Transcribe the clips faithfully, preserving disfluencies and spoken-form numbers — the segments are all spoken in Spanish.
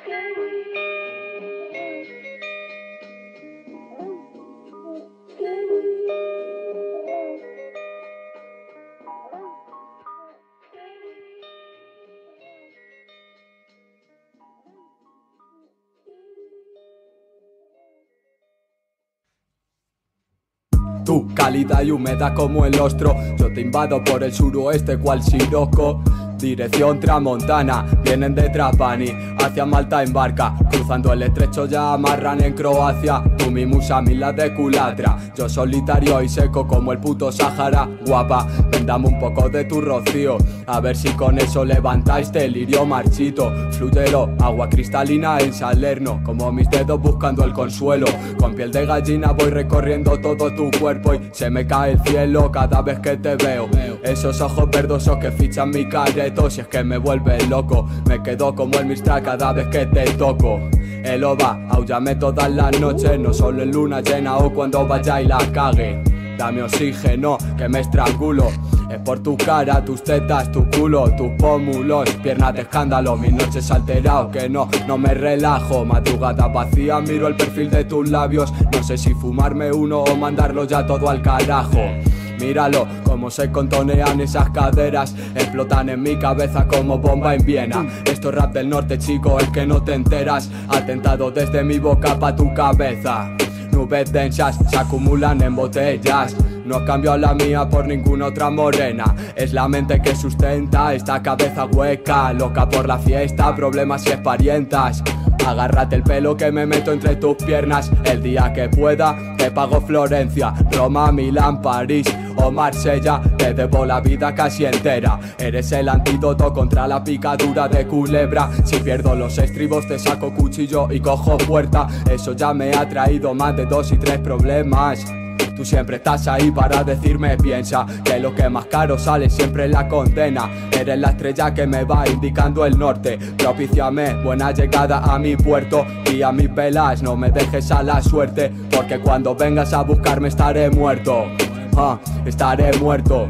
Tú, cálida y húmeda como el ostro, yo te invado por el suroeste cual Siroco. Dirección Tramontana, vienen de Trapani, hacia Malta en barca, cruzando el estrecho ya amarran en Croacia. Tú mi musa, mi la de culatra, yo solitario y seco como el puto Sahara. Guapa, vendame un poco de tu rocío, a ver si con eso levantáis este lirio marchito. Fluyero, agua cristalina en Salerno, como mis dedos buscando el consuelo. Con piel de gallina voy recorriendo todo tu cuerpo y se me cae el cielo cada vez que te veo. Esos ojos verdosos que fichan mi careto, si es que me vuelve loco, me quedo como el Mistral cada vez que te toco. El ova, aullame todas las noches, no solo en luna llena o cuando vaya y la cague. Dame oxígeno, que me estrangulo. Es por tu cara, tus tetas, tu culo, tus pómulos, piernas de escándalo, mis noches alterado, que no, no me relajo. Madrugada vacía, miro el perfil de tus labios, no sé si fumarme uno o mandarlo ya todo al carajo. Míralo, como se contonean esas caderas, explotan en mi cabeza como bomba en Viena. Esto es rap del norte, chico, es que no te enteras. Atentado desde mi boca pa' tu cabeza. Nubes densas se acumulan en botellas, no cambio la mía por ninguna otra morena. Es la mente que sustenta esta cabeza hueca, loca por la fiesta, problemas y esparientas. Agárrate el pelo que me meto entre tus piernas. El día que pueda te pago Florencia, Roma, Milán, París o Marsella. Te debo la vida casi entera. Eres el antídoto contra la picadura de culebra. Si pierdo los estribos te saco cuchillo y cojo puerta. Eso ya me ha traído más de dos y tres problemas. Tú siempre estás ahí para decirme piensa, que lo que más caro sale siempre es la condena. Eres la estrella que me va indicando el norte. Propíciame buena llegada a mi puerto y a mis velas no me dejes a la suerte, porque cuando vengas a buscarme estaré muerto. Ah, estaré muerto.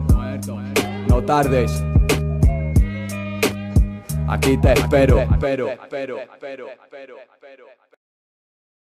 No tardes. Aquí te espero. Aquí te espero, espero, espero, espero, espero.